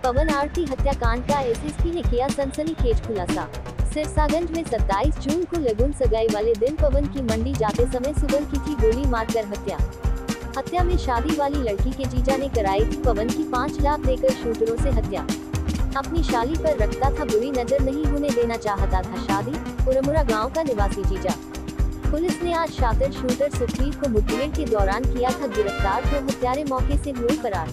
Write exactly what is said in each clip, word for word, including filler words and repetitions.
पवन आरती हत्याकांड का एसएसपी ने किया सनसनीखेज खुलासा। सिरसागंज में सत्ताईस जून को लगन सगाई वाले दिन पवन की मंडी जाते समय सुबह की थी गोली मारकर हत्या। हत्या में शादी वाली लड़की के जीजा ने कराई थी पवन की पाँच लाख देकर शूटरों से हत्या। अपनी शाली पर रखता था बुरी नजर, नहीं होने देना चाहता था शादी। पुरमुरा गांव का निवासी जीजा। पुलिस ने आज शातिर शूटर सुखवीर को मुठभेड़ के दौरान किया था गिरफ्तार, तो हत्यारे मौके से हुए फरार।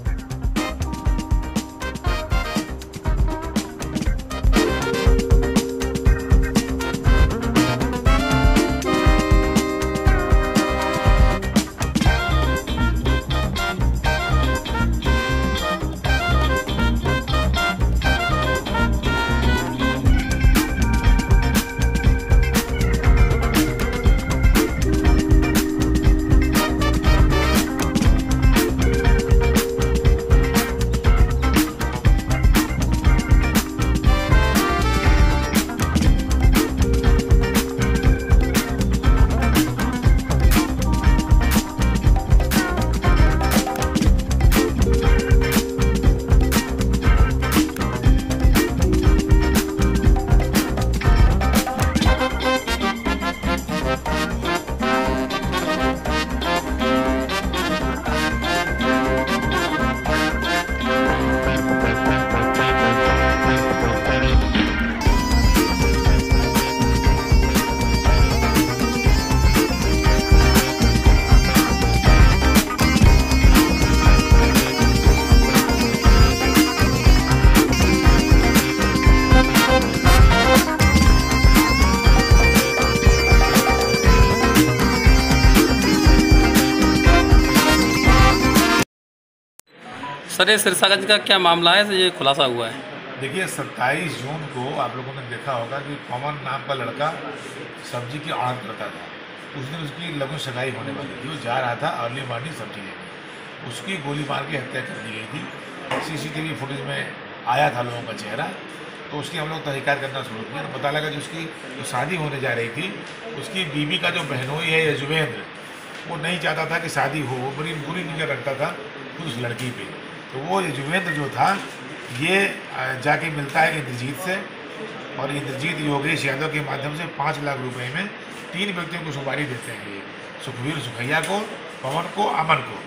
सर ये सिरसागंज का क्या मामला है, ये खुलासा हुआ है? देखिए सत्ताईस जून को आप लोगों ने देखा होगा कि पवन नाम का लड़का सब्जी की आड़त करता था। उस दिन उसकी लगन सगाई होने वाली थी, वो जा रहा था अर्ली मॉर्निंग सब्जी लेने, उसकी गोली मार के हत्या कर दी गई थी। सीसीटीवी फुटेज में आया था लोगों का चेहरा, तो उसकी हम लोग तहकीकात करना शुरू किया तो पता लगा कि उसकी जो शादी होने जा रही थी, उसकी बीवी का जो बहनोई है यजुवेंद्र, वो नहीं चाहता था कि शादी हो, वो बड़ी बुरी नजर रखता था खुद उस लड़की पे। तो वो यजुवेंद्र जो था ये जाके मिलता है इंद्रजीत से, और इंद्रजीत योगेश यादव के माध्यम से पाँच लाख रुपए में तीन व्यक्तियों को सुपारी देते हैं, ये सुखवीर सुखैया को, पवन को, अमन को।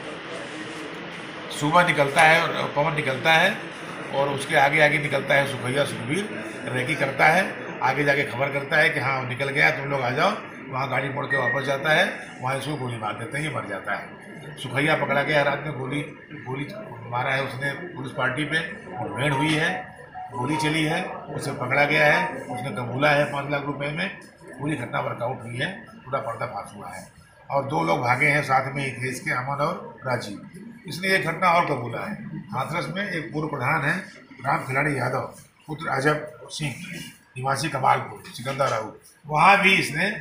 सुबह निकलता है और पवन निकलता है और उसके आगे आगे निकलता है सुखैया, सुखवीर रेकी करता है, आगे जाके खबर करता है कि हाँ निकल गया, तुम लोग आ जाओ। वहाँ गाड़ी मोड़ के वापस जाता है, वहाँ इसको गोली मार देते हैं, ये मर जाता है। सुखैया पकड़ा गया, रात में गोली गोली मारा है उसने, पुलिस पार्टी पे मुठभेड़ हुई है, गोली चली है, उसे पकड़ा गया है, उसने कबूला है पाँच लाख रुपए में। पूरी घटना वर्कआउट हुई है, पूरा पर्दाफाश हुआ है और दो लोग भागे हैं साथ में ही थे इसके, अमन और राजीव। इसने एक घटना और कबूला है, हाथरस में एक पूर्व प्रधान है राम खिलाड़ी यादव पुत्र अजब सिंह निवासी कमालपुर सिकंदराबाद, वहाँ भी इसने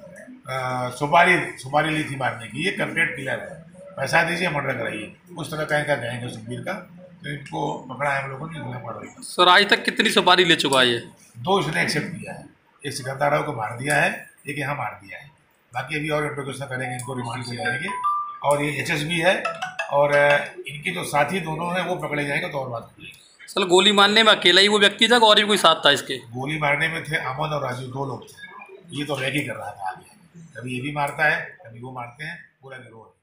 सुपारी सुपारी ली थी मारने की। ये कंप्लीट किलर है, पैसा दीजिए मर्डर कराइए, उस तरह का इनका गैंग है सुखबीर का। तो इनको पकड़ा है हम लोगों ने, पड़ रही है। सर आज तक कितनी सुपारी ले चुका है ये? दो इसने एक्सेप्ट किया है, एक सिकंदराबाद को मार दिया है, एक यहाँ मार दिया है। बाकी अभी और इंट्रोगेशन करेंगे, इनको रिमांड से जाएंगे। और ये एच एस बी है और इनके जो साथी दोनों हैं वो पकड़े जाएंगे तो और बात करेंगे। सर गोली मारने में अकेला ही वो व्यक्ति था और भी कोई साथ था इसके? गोली मारने में थे अमन और राजू, दो लोग थे। ये तो रैकी कर रहा था आगे, कभी ये भी मारता है कभी वो मारते हैं, पूरा गिरोह।